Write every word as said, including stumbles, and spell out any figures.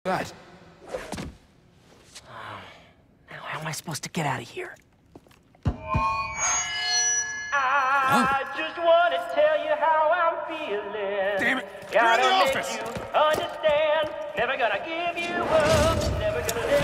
Guys. Now, how am I supposed to get out of here? I huh? just want to tell you how I'm feeling. Damn it! You're in the office! Gotta make you understand. Never gonna give you up. Never gonna let